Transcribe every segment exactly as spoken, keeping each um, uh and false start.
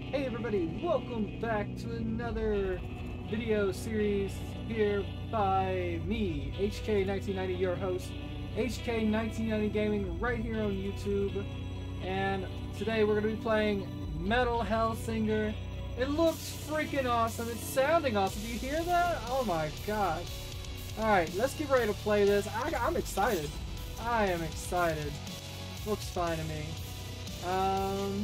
Hey everybody, welcome back to another video series here by me, H K nineteen ninety, your host, H K nineteen ninety Gaming, right here on YouTube. And today we're going to be playing Metal Hellsinger. It looks freaking awesome. It's sounding awesome. Do you hear that? Oh my gosh. Alright, let's get ready to play this. I, I'm excited. I am excited. Looks fine to me. Um...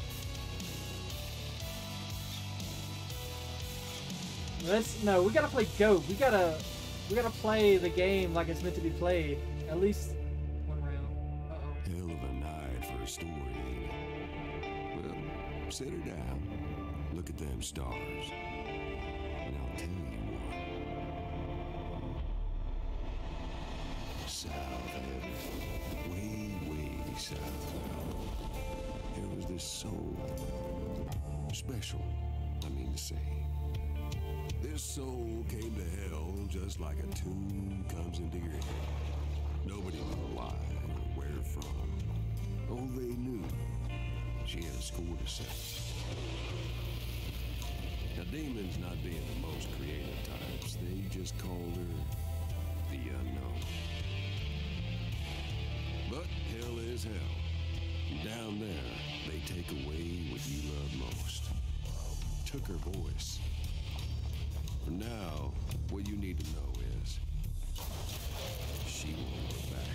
Let's no. We gotta play GOAT. We gotta, we gotta play the game like it's meant to be played. At least one round. Uh oh. Hell of a night for a story, ain't it? Well, sit her down. Look at them stars, and I'll tell you what. South heaven, way, way south. There was this soul, special. I mean to say. This soul came to hell just like a tune comes into your head. Nobody knew why or where from. Oh, they knew. She had a score to set. Now, demons not being the most creative types, they just called her the unknown. But hell is hell. And down there, they take away what you love most. Took her voice. For now, what you need to know is, she won't go back.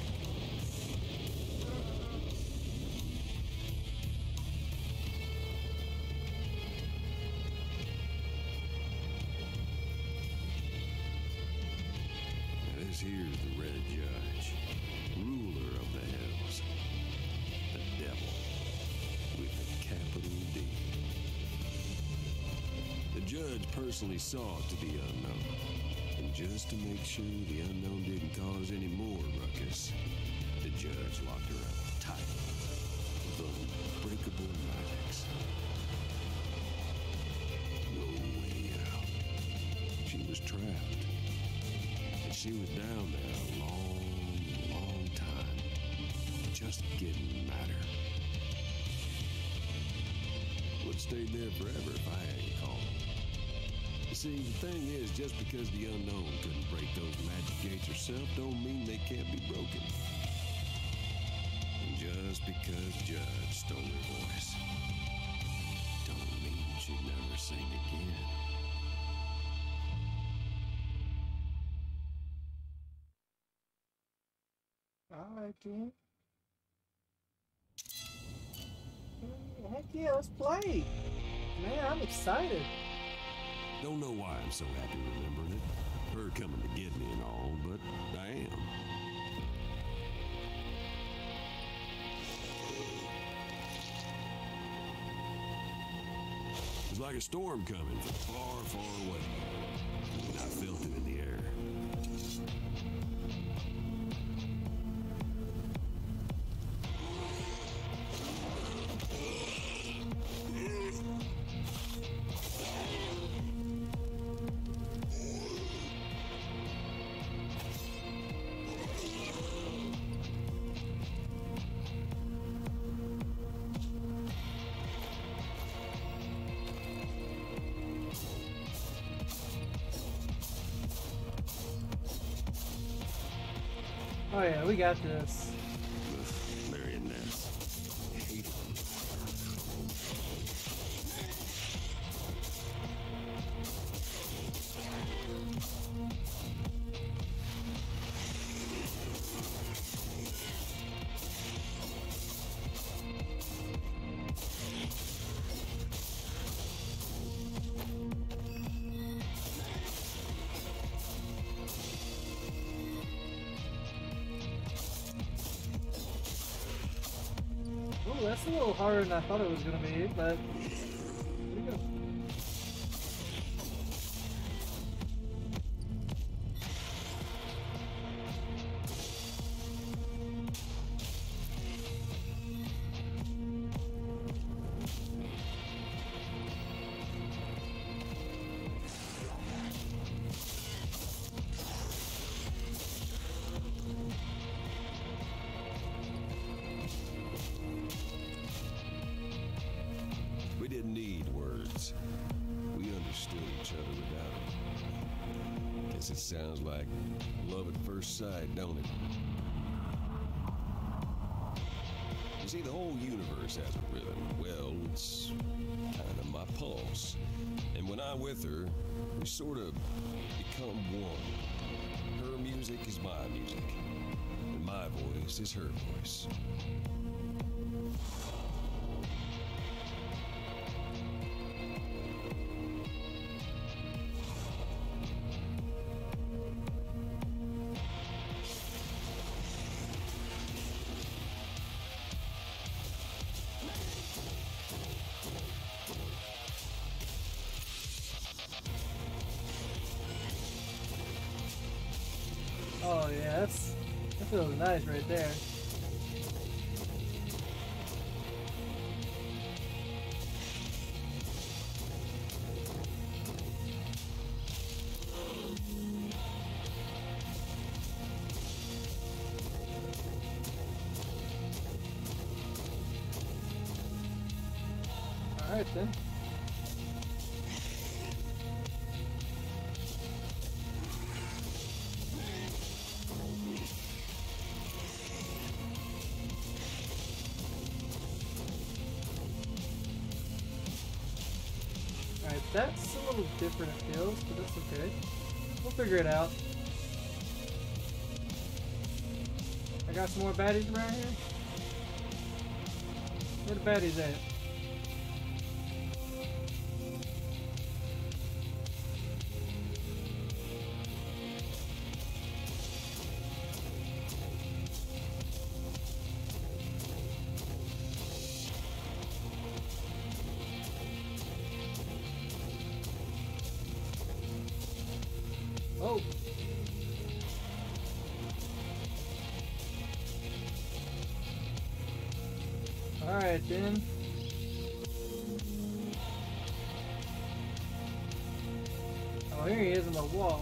Now this here's the Red Judge, ruler of the hells, the devil, with a capital D. The judge personally saw to the unknown, and just to make sure the unknown didn't cause any more ruckus, the judge locked her up tight with unbreakable knives. No way out. She was trapped, and she was down there a long, long time, just getting madder. Would have stayed there forever if I hadn't called. See, the thing is, just because the unknown couldn't break those magic gates herself don't mean they can't be broken. And just because Judge stole her voice don't mean she'd never sing again. Alright, team. Heck yeah, let's play. Man, I'm excited. Don't know why I'm so happy remembering it. Her coming to get me and all, but I am. It's like a storm coming from far, far away. And I felt it in the air. Oh yeah, we got this. Ugh, marionettes. I hate it. Oh, that's a little harder than I thought it was going to be, but here we go. We didn't need words. guess it sounds like love at first sight, don't it? You see, the whole universe has a rhythm. Well, it's kind of my pulse. And when I'm with her, we sort of become one. Her music is my music, and my voice is her voice. Oh yeah, that's, that feels nice right there. Alright then. Alright, that's a little different it feels, but that's okay. We'll figure it out. I got some more baddies around here. Where the baddies at? Oh! Alright then. Oh, here he is on the wall.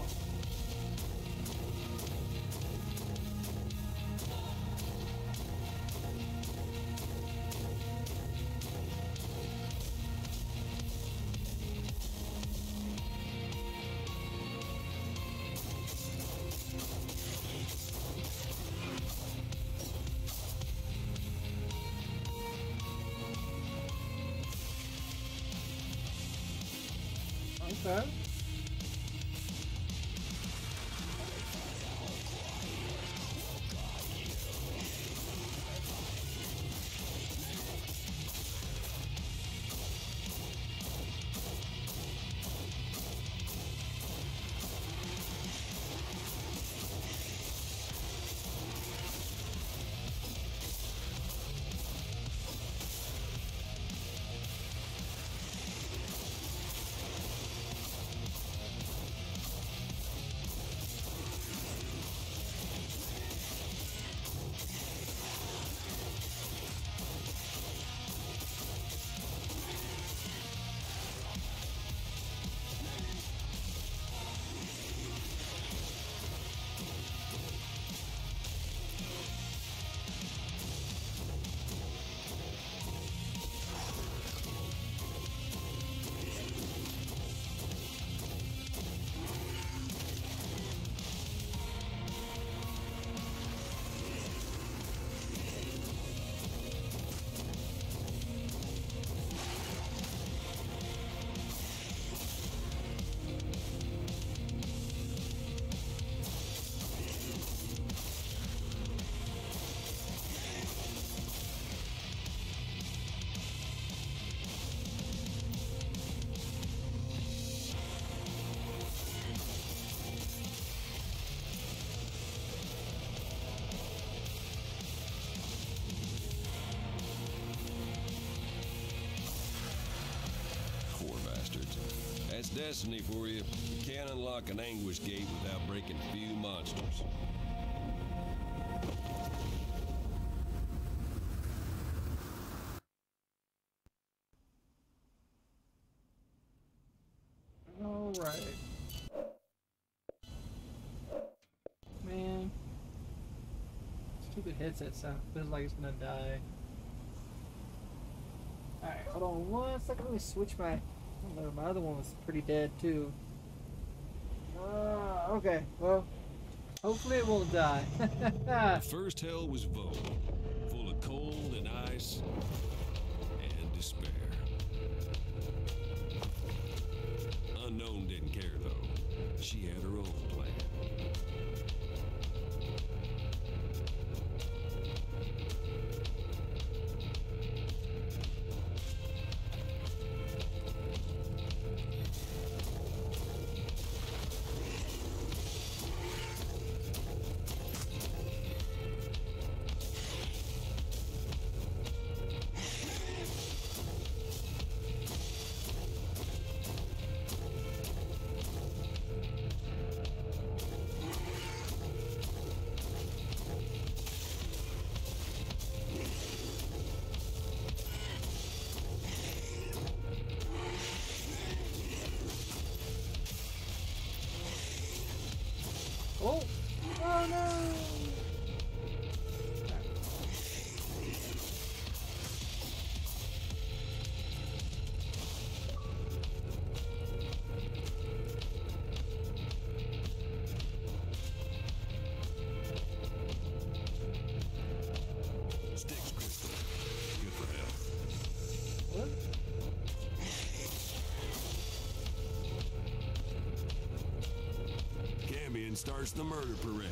Okay. That's destiny for you. You can't unlock an anguish gate without breaking a few monsters. Alright. Man. Stupid headset sound. Feels like it's gonna die. Alright, hold on one second. Let me switch my... I don't know, my other one was pretty dead too. Uh, okay, well, hopefully it won't die. The first hell was Vogue, full of cold and ice and despair. Unknown didn't care, though. She had her own plan. Oh! Oh no! Sticks crystal. Good for health. What? Cambion starts the murder parade.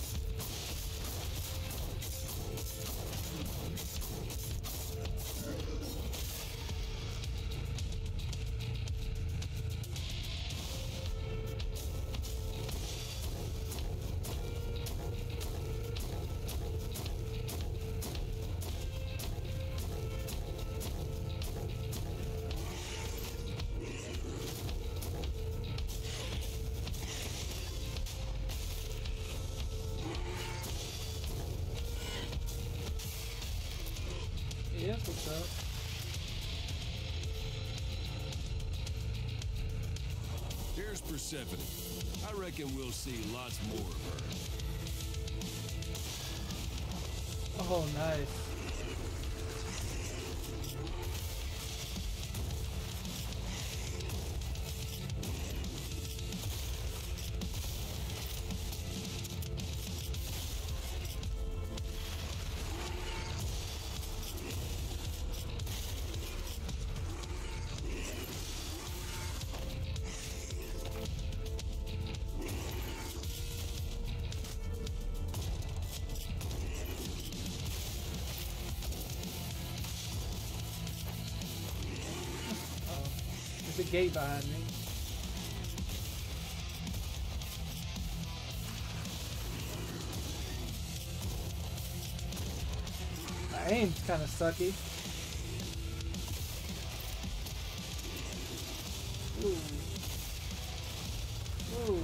Yes, what's up? Here's Persephone. I reckon we'll see lots more of her. Oh, nice. There's a gate behind me. My aim's kind of sucky. Ooh. Ooh.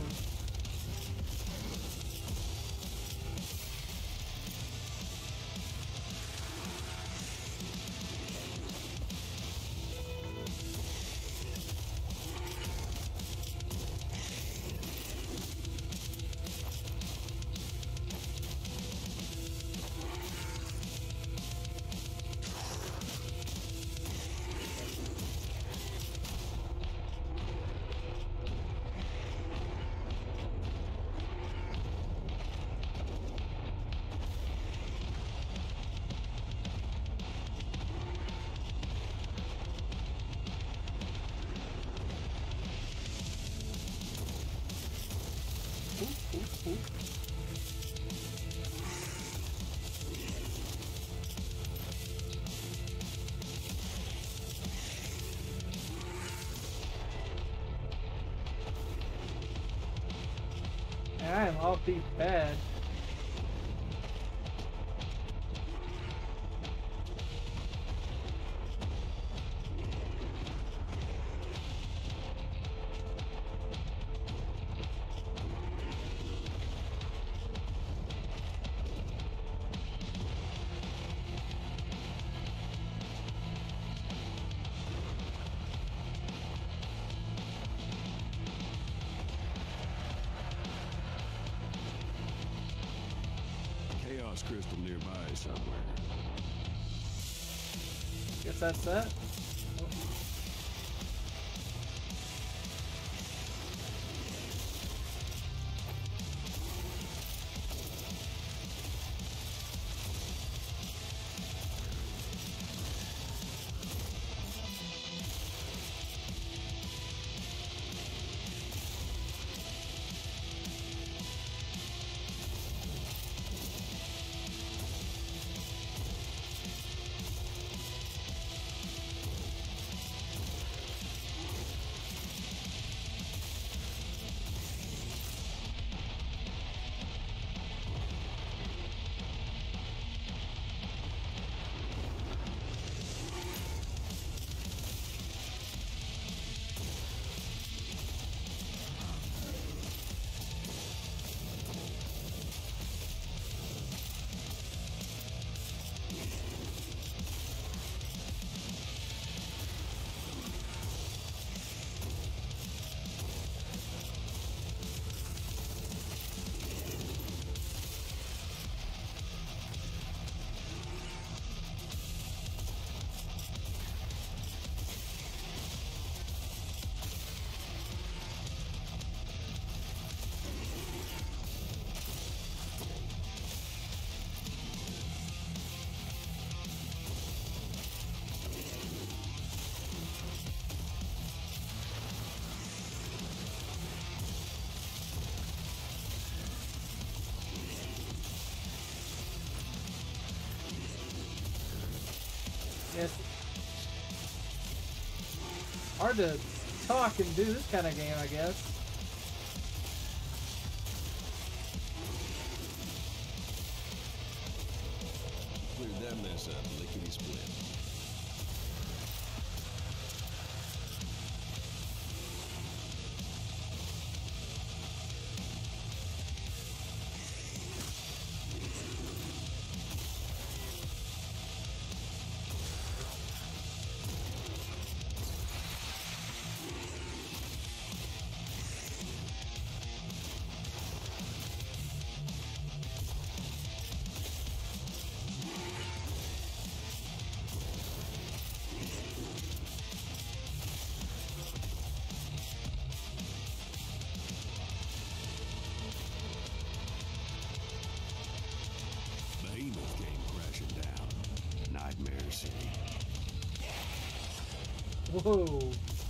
Ooh, ooh, ooh. And I am off beat bad. Crystal nearby somewhere. Guess that's that. Oh. Hard to talk and do this kind of game, I guess. Cleared that mess up, lickety split. Whoa.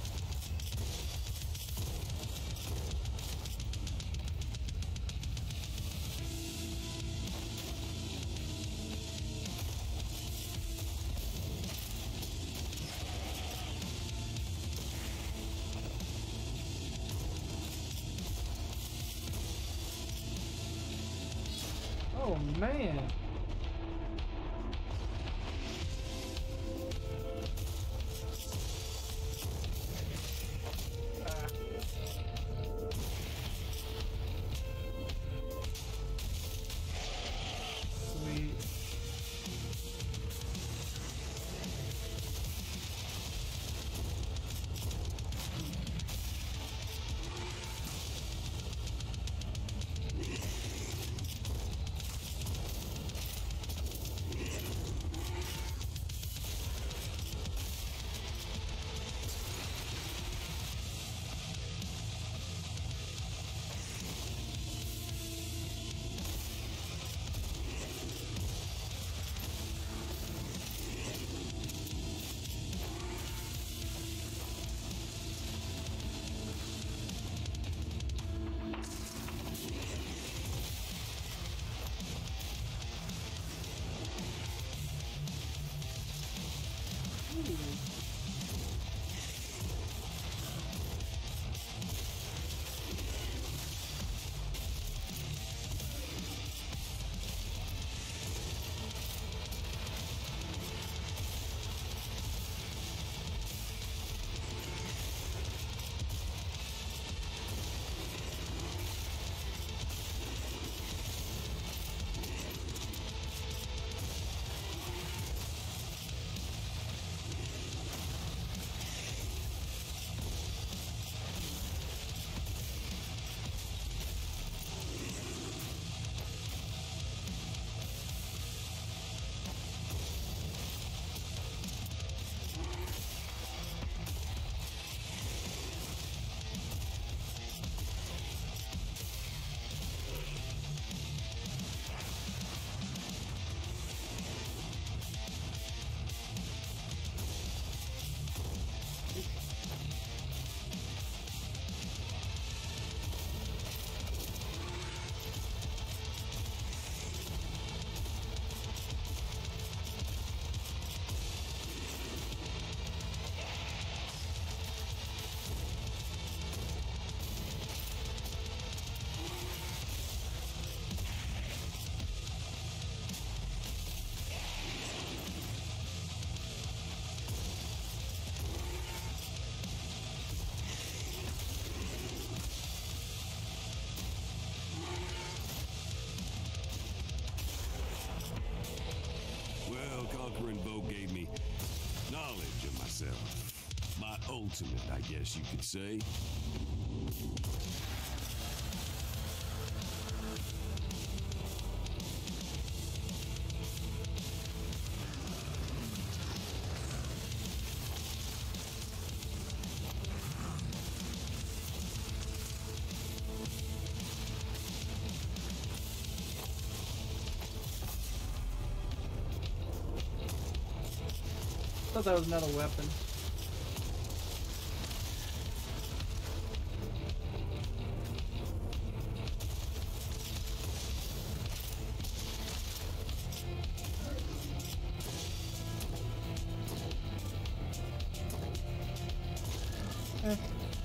Oh man. Conquering Vogue gave me knowledge of myself. My ultimate, I guess you could say. I thought that was another weapon. Eh.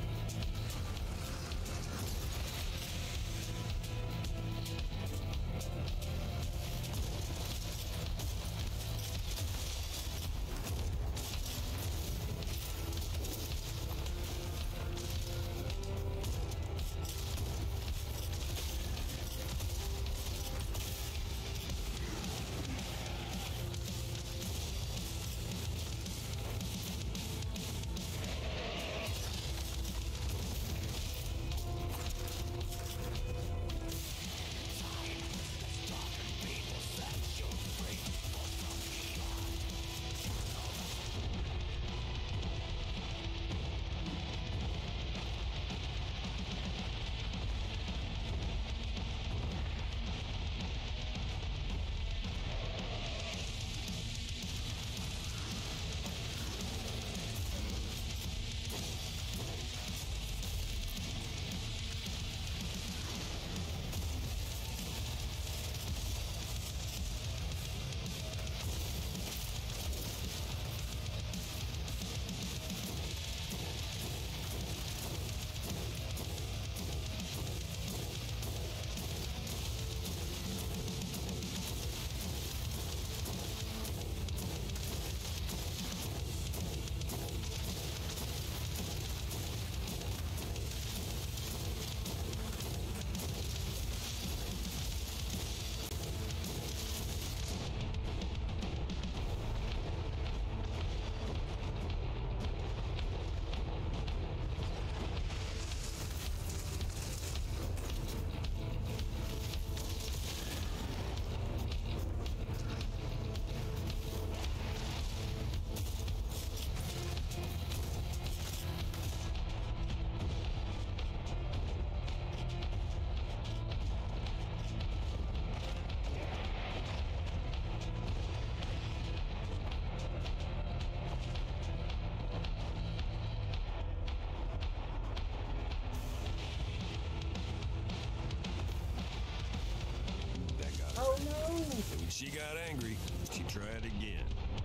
She got angry. She tried again.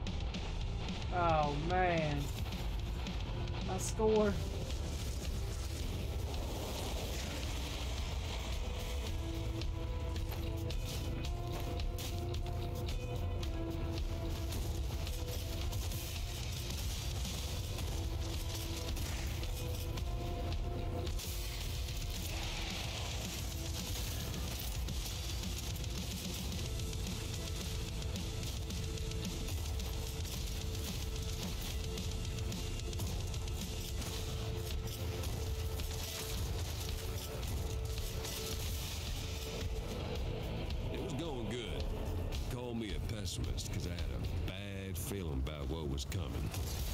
Oh man. My score. Because I had a bad feeling about what was coming.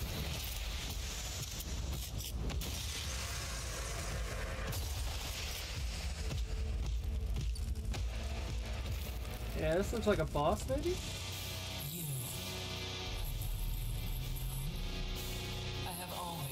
Yeah, this looks like a boss, maybe? You. I have always.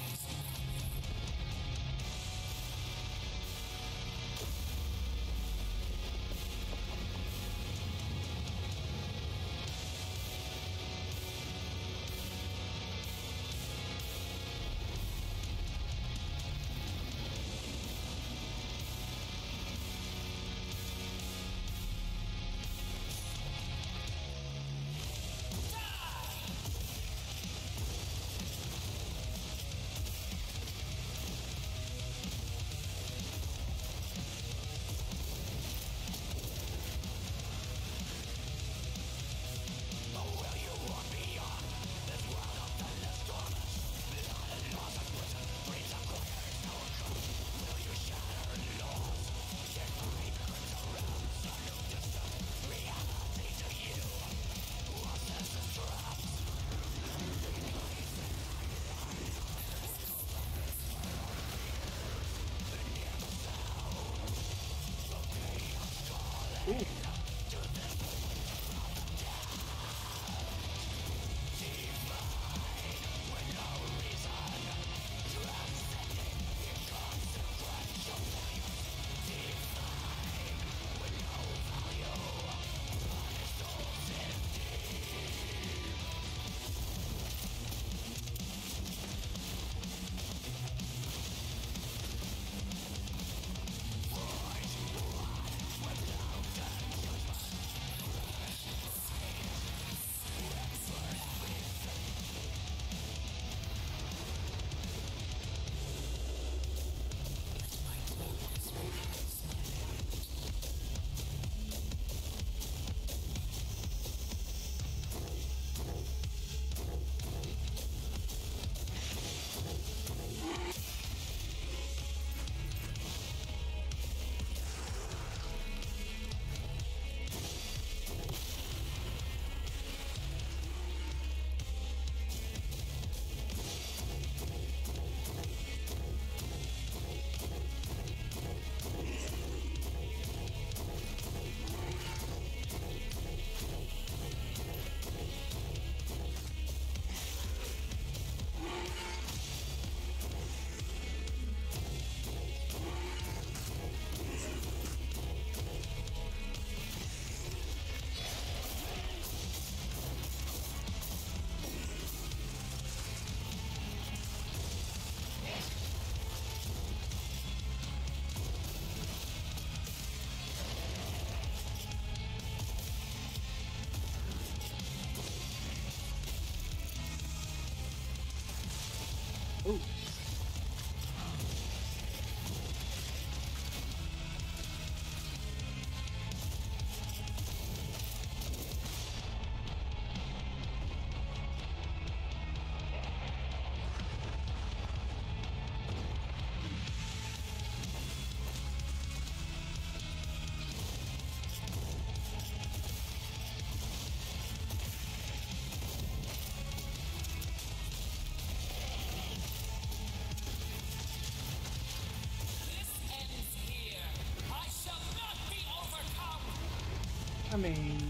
mean...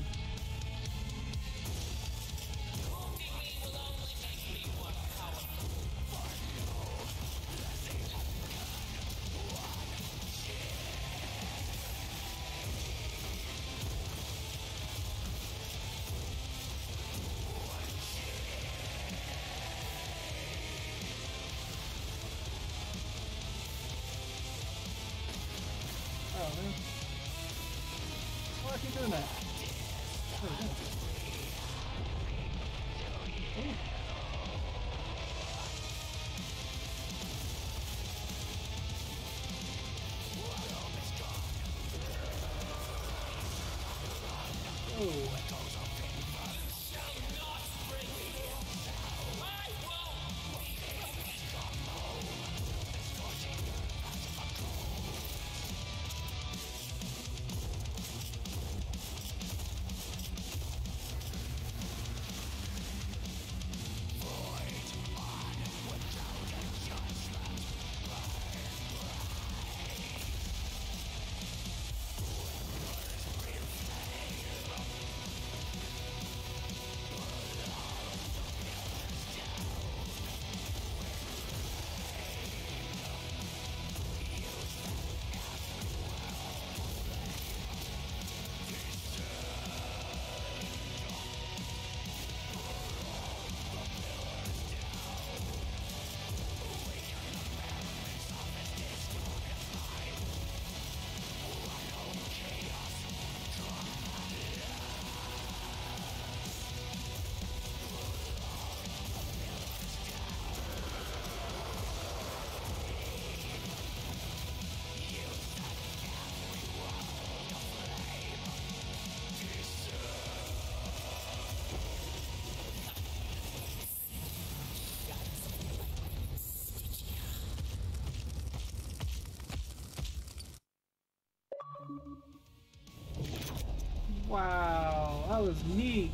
Oh, man. Why do I keep doing that? Oh, yeah. Ooh. Oh. Wow, that was neat.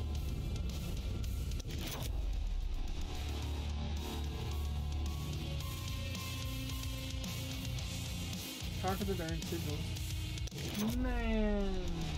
Conquer the darn sigils. Man.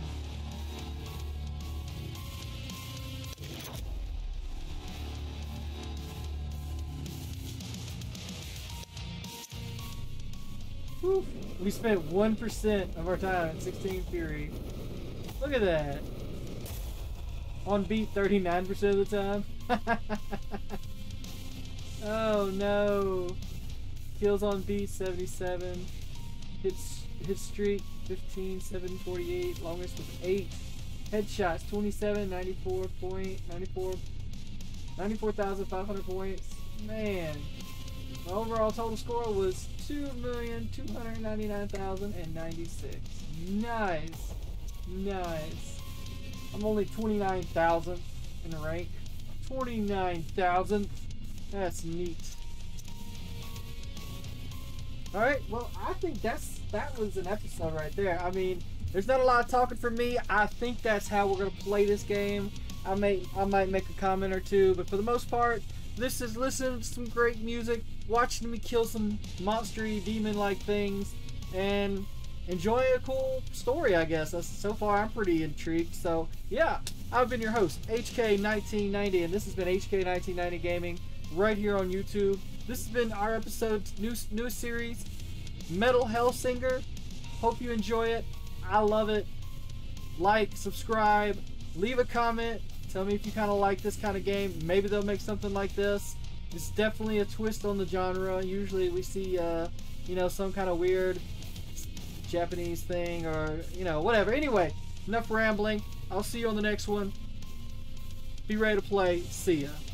Whew. We spent one percent of our time at sixteen Fury. Look at that. On beat thirty-nine percent of the time. Oh no. Kills on beat seventy-seven. Hits hit streak fifteen, seven forty-eight. Longest with eight. Headshots twenty-seven, ninety-four point ninety-four ninety-four thousand five hundred points. Man. My overall total score was two million two hundred ninety-nine thousand ninety-six. Nice. Nice. I'm only twenty-nine thousand in the rank. twenty-nine thousand. That's neat. Alright, well, I think that's that was an episode right there. I mean, there's not a lot of talking from me. I think that's how we're gonna play this game. I may I might make a comment or two, but for the most part, this is listening to some great music, watching me kill some monstery demon-like things, and enjoy a cool story, I guess. That's, so far, I'm pretty intrigued. So, yeah, I've been your host, H K nineteen ninety, and this has been H K nineteen ninety Gaming right here on YouTube. This has been our episode, new, new series, Metal Hellsinger. Hope you enjoy it. I love it. Like, subscribe, leave a comment. Tell me if you kind of like this kind of game. Maybe they'll make something like this. It's definitely a twist on the genre. Usually we see, uh, you know, some kind of weird Japanese thing or, you know, whatever. Anyway, enough rambling. I'll see you on the next one. Be ready to play. See ya.